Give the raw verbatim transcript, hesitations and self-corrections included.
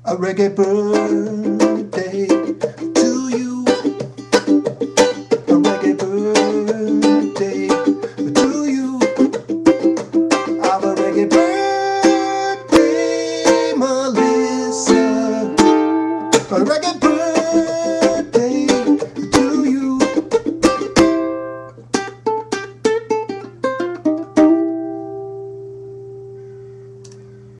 A reggae birthday to you. A reggae birthday to you. I'm a reggae birthday, Melissa. A reggae